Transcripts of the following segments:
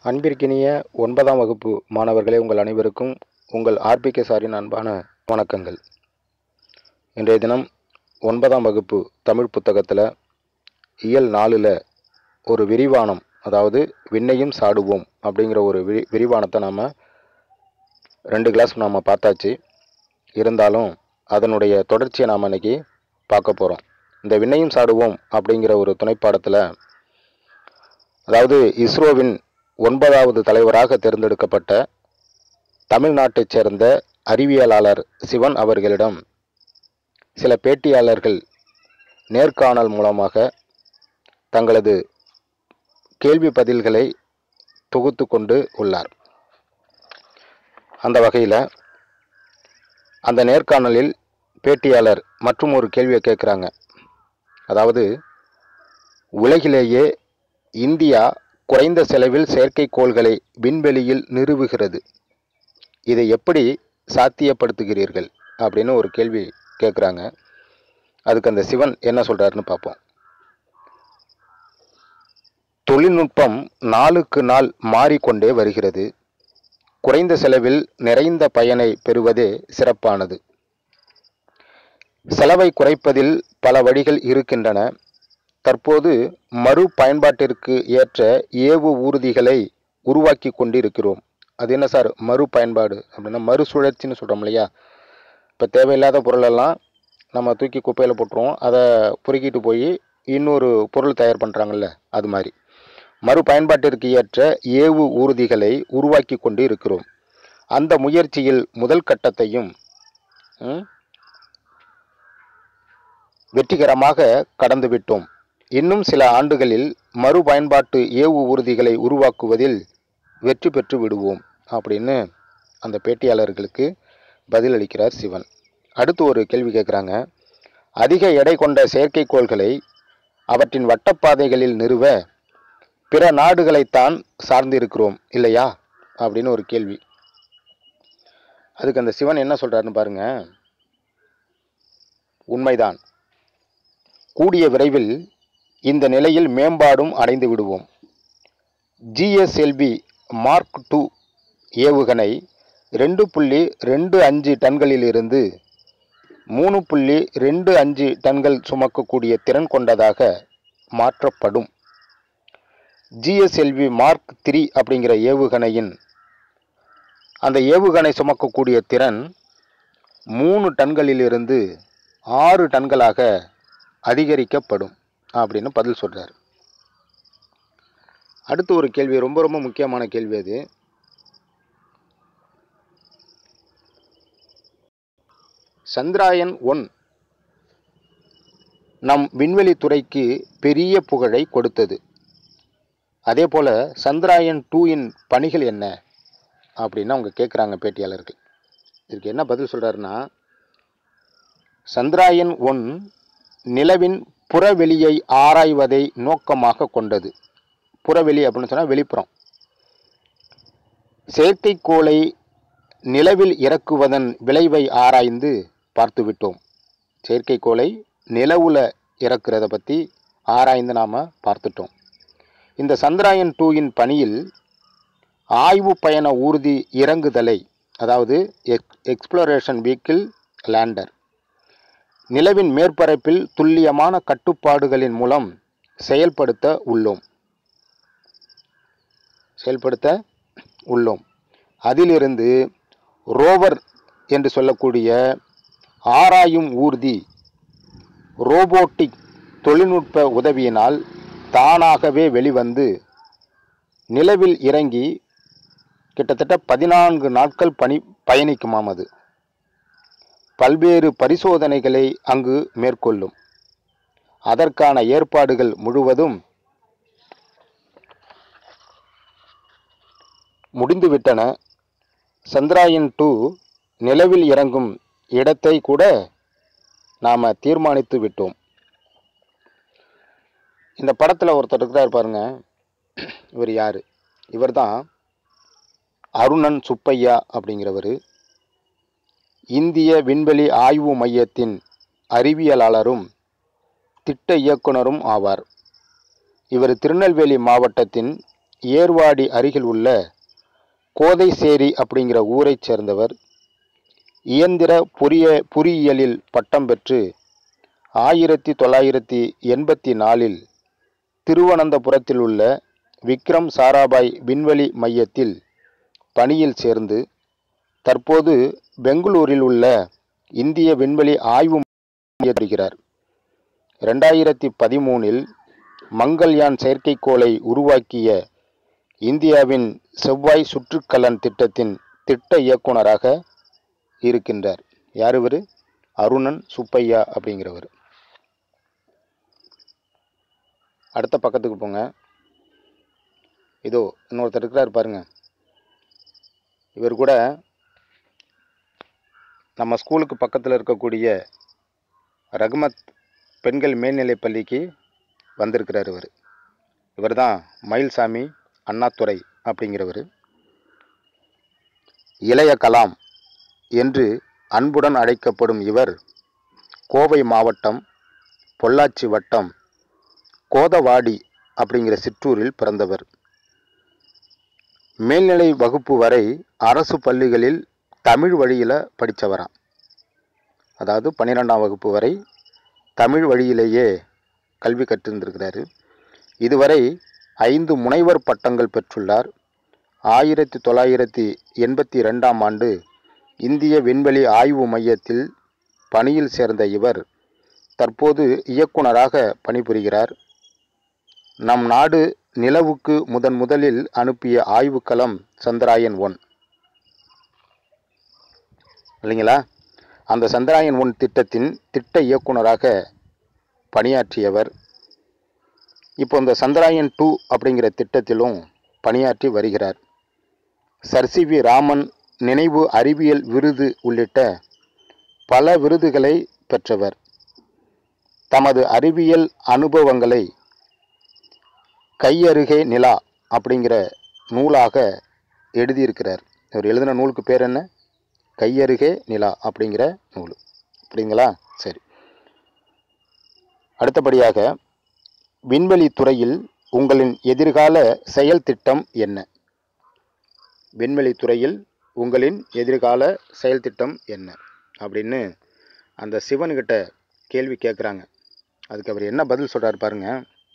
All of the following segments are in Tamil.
அன்பிற்கினிய 9ஆம் வகுப்பு மாணவர்களே, உங்கள் அனைவருக்கும் உங்கள் ஆர்பிகே சாரின் அன்பான வணக்கங்கள். இன்றைய தினம் 9ஆம் வகுப்பு தமிழ் புத்தகத்தில் இயல் 4ல் ஒரு விரிவானம், அதாவது விண்ணையும் சாடுவோம் அப்படிங்கிற ஒரு விரிவானத்தை நாம் 2 கிளாஸ் நாம் பார்த்தாச்சு. இருந்தாலும் அதனுடைய தொடர்ச்சியை நாம் இன்னைக்கு பார்க்க போகிறோம். இந்த விண்ணையும் சாடுவோம் அப்படிங்கிற ஒரு துணைப்பாடத்தில், அதாவது இஸ்ரோவின் 9வது தலைவராக தேர்ந்தெடுக்கப்பட்ட தமிழ்நாட்டைச் சேர்ந்த அறிவியலாளர் சிவன் அவர்களிடம் சில பேட்டியாளர்கள் நேர்காணல் மூலமாக தங்களது கேள்வி பதில்களை தொகுத்து கொண்டு உள்ளார். அந்த வகையில் அந்த நேர்காணலில் பேட்டியாளர் மற்றும் ஒரு கேள்வியை கேட்குறாங்க. அதாவது, உலகிலேயே இந்தியா குறைந்த செலவில் செயற்கைக்கோள்களை விண்வெளியில் நிறுவுகிறது, இதை எப்படி சாத்தியப்படுத்துகிறீர்கள் அப்படின்னு ஒரு கேள்வி கேட்குறாங்க. அதுக்கு அந்த சிவன் என்ன சொல்கிறாருன்னு பார்ப்போம். தொழில்நுட்பம் நாளுக்கு நாள் மாறிக்கொண்டே வருகிறது. குறைந்த செலவில் நிறைந்த பயனை பெறுவதே சிறப்பானது. செலவை குறைப்பதில் பல வழிகள் இருக்கின்றன. தற்போது மறு பயன்பாட்டிற்கு ஏற்ற ஏவு ஊர்திகளை உருவாக்கி கொண்டிருக்கிறோம். அது என்ன சார் மறு பயன்பாடு அப்படின்னா? மறுசுழற்சின்னு சொல்கிறோம் இல்லையா? இப்போ தேவையில்லாத பொருளெல்லாம் நம்ம தூக்கி குப்பையில் போட்டுருவோம், அதை பொறுக்கிட்டு போய் இன்னொரு பொருள் தயார் பண்ணுறாங்கல்ல, அது மாதிரி மறு பயன்பாட்டிற்கு ஏற்ற ஏவு ஊர்திகளை உருவாக்கி கொண்டு இருக்கிறோம். அந்த முயற்சியில் முதல் கட்டத்தையும் வெற்றிகரமாக கடந்துவிட்டோம். இன்னும் சில ஆண்டுகளில் மறு பயன்பாட்டு ஏவு ஊர்திகளை உருவாக்குவதில் வெற்றி பெற்று விடுவோம் அப்படின்னு அந்த பேட்டியாளர்களுக்கு பதிலளிக்கிறார் சிவன். அடுத்து ஒரு கேள்வி கேட்குறாங்க. அதிக எடை கொண்ட செயற்கைக்கோள்களை அவற்றின் வட்டப்பாதைகளில் நிறுவ பிற நாடுகளைத்தான் சார்ந்திருக்கிறோம் இல்லையா அப்படின்னு ஒரு கேள்வி. அதுக்கு அந்த சிவன் என்ன சொல்றாருன்னு பாருங்க. உண்மைதான், கூடிய விரைவில் இந்த நிலையில் மேம்பாடும் அடைந்து விடுவோம். GSLV மார்க் 2 ஏவுகணை 2.25 டன்களிலிருந்து 3.25 டன்கள் சுமக்கக்கூடிய திறன் கொண்டதாக மாற்றப்படும். GSLV மார்க் 3 அப்படிங்கிற ஏவுகணையின் அந்த ஏவுகணை சுமக்கக்கூடிய திறன் 3 டன்களிலிருந்து 6 டன்களாக அதிகரிக்கப்படும் அப்படின்னு பதில் சொல்றார். அடுத்து ஒரு கேள்வி, ரொம்ப ரொம்ப முக்கியமான கேள்வி. அது சந்திராயன் 1 நம் விண்வெளி துறைக்கு பெரிய புகழை கொடுத்தது. அதே போல சந்திராயன் 2 பணிகள் என்ன அப்படின்னு அவங்க கேட்குறாங்க பேட்டியாளர்கள். இதுக்கு என்ன பதில் சொல்றாருன்னா, சந்திராயன் 1 நிலவின் புறவெளியை ஆராய்வதை நோக்கமாக கொண்டது. புறவெளி அப்படின்னு சொன்னால் வெளிப்புறம். செயற்கைக்கோளை நிலவில் இறக்குவதன் விளைவை ஆராய்ந்து பார்த்துவிட்டோம். செயற்கைக்கோளை நிலவுல இறக்குறத பற்றி ஆராய்ந்து நாம் பார்த்துட்டோம். இந்த சந்திராயன் 2 பணியில் ஆய்வு பயண ஊர்தி இறங்குதலை, அதாவது எக்ஸ்ப்ளோரேஷன் வெஹிக்கிள் லேண்டர், நிலவின் மேற்பரப்பில் துல்லியமான கட்டுப்பாடுகளின் மூலம் செயல்படுத்த உள்ளோம். அதிலிருந்து ரோவர் என்று சொல்லக்கூடிய ஆராயும் ஊர்தி ரோபோட்டிக் தொழில்நுட்ப உதவியினால் தானாகவே வெளிவந்து நிலவில் இறங்கி கிட்டத்தட்ட 14 நாட்கள் பயணிக்குமாம். அது பல்வேறு பரிசோதனைகளை அங்கு மேற்கொள்ளும். அதற்கான ஏற்பாடுகள் முழுவதும் முடிந்துவிட்டன. சந்திராயன் 2 நிலவில் இறங்கும் இடத்தை கூட நாம் தீர்மானித்து விட்டோம். இந்த படத்தில் ஒருத்தர் இருக்கிறார் பாருங்க. இவர் யார்? இவர் தான் அருணன் சுப்பையா அப்படிங்கிறவர். இந்திய விண்வெளி ஆய்வு மையத்தின் அறிவியலாளரும் திட்ட இயக்குனரும் ஆவார். இவர் திருநெல்வேலி மாவட்டத்தின் ஏர்வாடி அருகில் உள்ள கோதைசேரி அப்படிங்கிற ஊரைச் சேர்ந்தவர். இயந்திர பொறியியலில் பட்டம் பெற்று 1984 திருவனந்தபுரத்தில் உள்ள விக்ரம் சாராபாய் விண்வெளி மையத்தில் பணியில் சேர்ந்து தற்போது பெங்களூரில் உள்ள இந்திய விண்வெளி ஆய்வு மையத்தில் 2013 மங்கள்யான் செயற்கைக்கோளை உருவாக்கிய இந்தியாவின் செவ்வாய் சுற்றுக்கலன் திட்டத்தின் திட்ட இயக்குனராக இருக்கின்றார். யார் இவர்? அருணன் சுப்பையா அப்படிங்கிறவர். அடுத்த பக்கத்துக்கு போங்க. இதோ இன்னொருத்தர் இருக்கிறார் பாருங்க. இவர் கூட நம்ம ஸ்கூலுக்கு பக்கத்தில் இருக்கக்கூடிய ரகுமத் பெண்கள் மேல்நிலைப் பள்ளிக்கு வந்திருக்கிறார். இவர் தான் மயில்சாமி அண்ணாதுரை அப்படிங்கிறவர். இளைய கலாம் என்று அன்புடன் அழைக்கப்படும் இவர் கோவை மாவட்டம் பொள்ளாச்சி வட்டம் கோதவாடி அப்படிங்கிற சிற்றூரில் பிறந்தவர். மேல்நிலை வகுப்பு வரை அரசு பள்ளிகளில் தமிழ் வழியில் படித்தவராம். அதாவது 12ஆம் வகுப்பு வரை தமிழ் வழியிலேயே கல்வி கற்றிருந்திருக்கிறாரு. இதுவரை 5 முனைவர் பட்டங்கள் பெற்றுள்ளார். 1982ஆம் ஆண்டு இந்திய விண்வெளி ஆய்வு மையத்தில் பணியில் சேர்ந்த இவர் தற்போது இயக்குனராக பணிபுரிகிறார். நம் நாடு நிலவுக்கு முதலில் அனுப்பிய ஆய்வுக்களம் சந்திராயன் 1 இல்லைங்களா? அந்த சந்திராயன் 1 திட்டத்தின் திட்ட இயக்குனராக பணியாற்றியவர். இப்போ இந்த சந்திராயன் 2 அப்படிங்கிற திட்டத்திலும் பணியாற்றி வருகிறார். Sir CV. ராமன் நினைவு அறிவியல் விருது உள்ளிட்ட பல விருதுகளை பெற்றவர். தமது அறிவியல் அனுபவங்களை கையருகே நிலா அப்படிங்கிற நூலாக எழுதியிருக்கிறார். இவர் எழுதின நூலுக்கு பேர் என்ன? கையருகே நிலா அப்படிங்கிற நூல். அப்படிங்களா? சரி. அடுத்தபடியாக, விண்வெளி துறையில் உங்களின் எதிர்கால செயல் திட்டம் என்ன? விண்வெளி துறையில் உங்களின் எதிர்கால செயல் திட்டம் என்ன அப்படின்னு அந்த சிவன்கிட்ட கேள்வி கேட்குறாங்க. அதுக்கு அவர் என்ன பதில் சொல்கிறார் பாருங்க.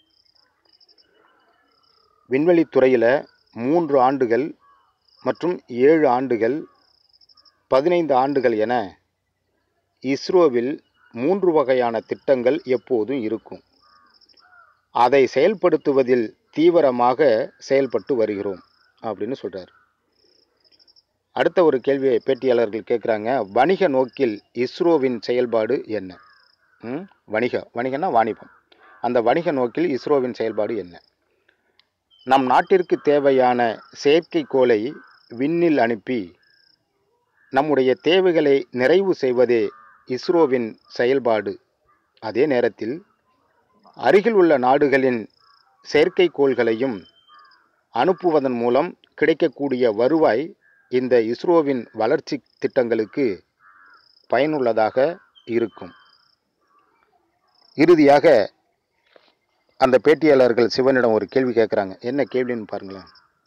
விண்வெளி துறையில் 3 ஆண்டுகள் மற்றும் 7 ஆண்டுகள் 15 ஆண்டுகள் என இஸ்ரோவில் 3 வகையான திட்டங்கள் எப்போதும் இருக்கும். அதை செயல்படுத்துவதில் தீவிரமாக செயல்பட்டு வருகிறோம் அப்படின்னு சொல்கிறார். அடுத்த ஒரு கேள்வியை பேட்டியாளர்கள் கேட்குறாங்க. வணிக நோக்கில் இஸ்ரோவின் செயல்பாடு என்ன? வணிகன்னா வாணிபம். அந்த வணிக நோக்கில் இஸ்ரோவின் செயல்பாடு என்ன? நம் நாட்டிற்கு தேவையான செயற்கைக்கோளை விண்ணில் அனுப்பி நம்முடைய தேவைகளை நிறைவு செய்வதே இஸ்ரோவின் செயல்பாடு. அதே நேரத்தில் அருகில் உள்ள நாடுகளின் செயற்கைக்கோள்களையும் அனுப்புவதன் மூலம் கிடைக்கக்கூடிய வருவாய் இந்த இஸ்ரோவின் வளர்ச்சி திட்டங்களுக்கு பயனுள்ளதாக இருக்கும். இறுதியாக அந்த பேட்டியாளர்கள் சிவனிடம் ஒரு கேள்வி கேட்குறாங்க. என்ன கேள்வின்னு பாருங்களேன்.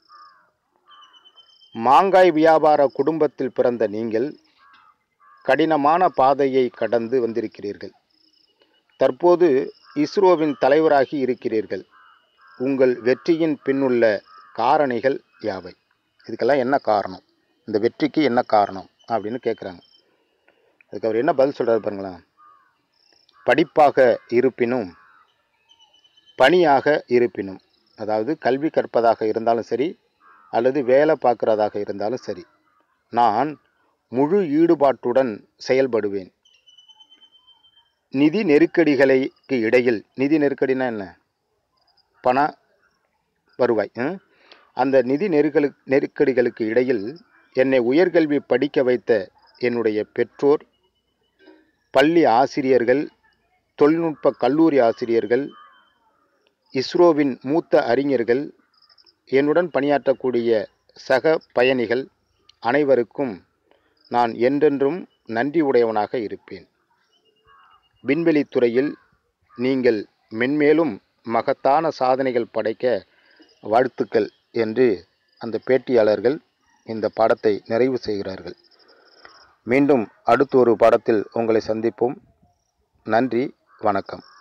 மாங்காய் வியாபார குடும்பத்தில் பிறந்த நீங்கள் கடினமான பாதையை கடந்து வந்திருக்கிறீர்கள். தற்போது இஸ்ரோவின் தலைவராகி இருக்கிறீர்கள். உங்கள் வெற்றியின் பின்னுள்ள காரணிகள் யாவை? இதுக்கெல்லாம் என்ன காரணம்? இந்த வெற்றிக்கு என்ன காரணம் அப்படின்னு கேட்குறாங்க. அதுக்கு அவர் என்ன பதில் சொல்கிறார் பாருங்களேன். படிப்பாக இருப்பினும் பணியாக இருப்பினும், அதாவது கல்வி கற்பதாக இருந்தாலும் சரி அல்லது வேலை பார்க்குறதாக இருந்தாலும் சரி, நான் முழு ஈடுபாட்டுடன் செயல்படுவேன். நிதி நெருக்கடிகளுக்கு இடையில், நிதி நெருக்கடினா என்ன? பண வருவாய். அந்த நிதி நெருக்கடிகளுக்கு இடையில் என்னை உயர்கல்வி படிக்க வைத்த என்னுடைய பெற்றோர், பள்ளி ஆசிரியர்கள், தொழில்நுட்ப கல்லூரி ஆசிரியர்கள், இஸ்ரோவின் மூத்த அறிஞர்கள், என்னுடன் பணியாற்றக்கூடிய சக பயணிகள் அனைவருக்கும் நான் என்றென்றும் நன்றி உடையவனாக இருப்பேன். விண்வெளித்துறையில் நீங்கள் மென்மேலும் மகத்தான சாதனைகள் படைக்க வாழ்த்துக்கள் என்று அந்த பேட்டியாளர்கள் இந்த பாடத்தை நிறைவு செய்கிறார்கள். மீண்டும் அடுத்த ஒரு பாடத்தில் உங்களை சந்திப்போம். நன்றி, வணக்கம்.